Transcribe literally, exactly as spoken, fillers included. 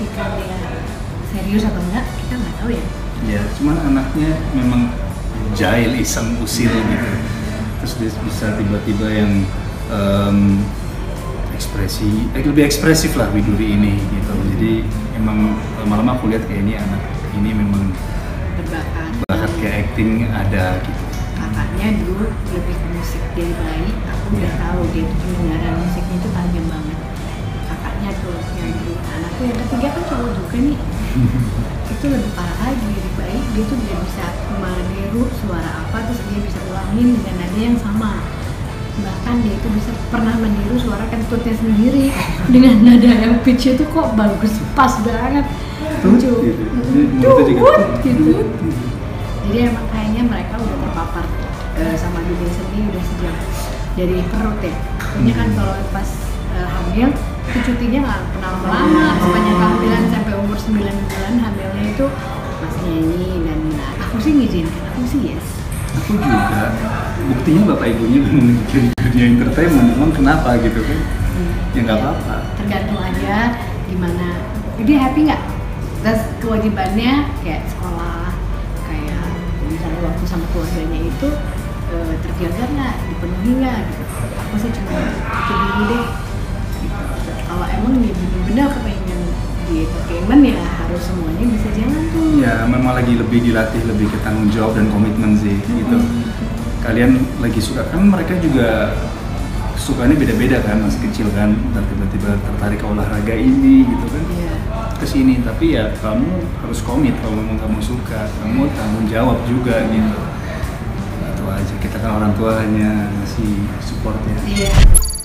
memastikan dia serius atau enggak kita nggak tahu ya. Ya, cuman anaknya memang jahil, iseng, usil gitu. Terus dia bisa tiba-tiba yang um, ekspresi, eh, lebih ekspresif lah Widuri ini gitu. Jadi emang lama-lama aku lihat kayak ini anak ini memang Berbakat. bakat kayak acting ada gitu. Kakaknya dulu lebih ke musik dari bayi, aku udah tahu dia tuh pendengaran musiknya itu tajam banget. Kakaknya tuh yang dulu, anakku yang ketiga kan cowok juga nih. Itu lebih parah lagi, dari bayi dia tuh dia bisa meniru suara apa terus dia bisa ulangin dengan nada yang sama. Bahkan dia itu bisa pernah meniru suara kentutnya sendiri dengan nada yang pitch itu kok bagus, pas banget. Lucu, Gitu. gitu. Jadi emang kayaknya mereka udah terpapar uh, sama dunia seni udah sejak dari perut ya. Pokoknya kan kalau pas uh, hamil itu cutinya nggak pernah lama-lama, sepanjang kehamilan sampai umur sembilan bulan hamilnya itu masih nyanyi dan nah, aku sih ngizinkan, aku sih yes. Aku juga, buktinya bapak ibunya memang di dunia entertainment, emang kenapa gitu kan? Hmm. Ya nggak apa-apa. Tergantung aja gimana, dia happy nggak? Terus kewajibannya kayak sekolah, kayak misalnya waktu sama keluarganya itu uh, terjaga nggak, dipenuhi nggak gitu. Aku sih cuma itu dulu deh. Gitu. Kalau emang dia benar-benar kepengen di entertainment ya harus semuanya bisa jalan tuh. Ya memang lagi lebih dilatih lebih ke tanggung jawab dan komitmen sih gitu. Kalian lagi suka kan mereka juga sukanya beda-beda kan, masih kecil kan, dan tiba-tiba tertarik ke olahraga ini gitu kan. Iya. Kesini tapi ya kamu harus komit kalau memang kamu suka, kamu tanggung jawab juga gitu. Itu aja, kita kan orang tua hanya ngasih support ya. Iya.